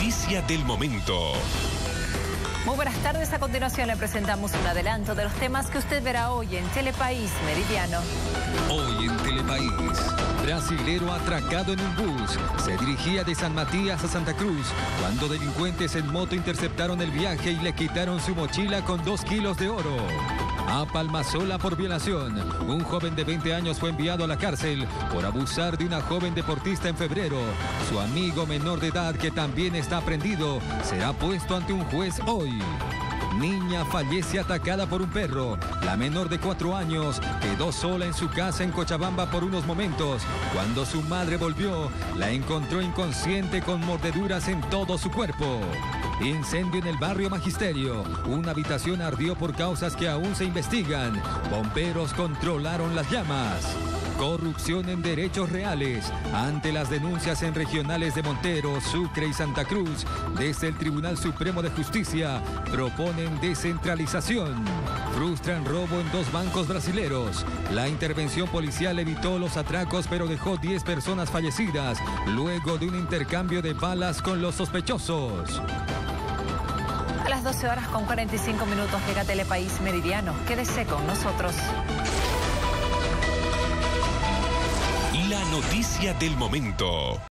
noticia del momento. Muy buenas tardes. A continuación le presentamos un adelanto de los temas que usted verá hoy en Telepaís Meridiano. Hoy en Telepaís, brasilero atracado en un bus. Se dirigía de San Matías a Santa Cruz cuando delincuentes en moto interceptaron el viaje y le quitaron su mochila con 2 kilos de oro. A Palmasola por violación. Un joven de 20 años fue enviado a la cárcel por abusar de una joven deportista en febrero. Su amigo menor de edad, que también está prendido, será puesto ante un juez hoy. Niña fallece atacada por un perro. La menor de 4 años quedó sola en su casa en Cochabamba por unos momentos. Cuando su madre volvió, la encontró inconsciente con mordeduras en todo su cuerpo. Incendio en el barrio Magisterio. Una habitación ardió por causas que aún se investigan. Bomberos controlaron las llamas. Corrupción en derechos reales. Ante las denuncias en regionales de Montero, Sucre y Santa Cruz, desde el Tribunal Supremo de Justicia proponen descentralización. Frustran robo en 2 bancos brasileros. La intervención policial evitó los atracos, pero dejó 10 personas fallecidas luego de un intercambio de balas con los sospechosos. A las 12 horas con 45 minutos llega Telepaís Meridiano. Quédese con nosotros. La noticia del momento.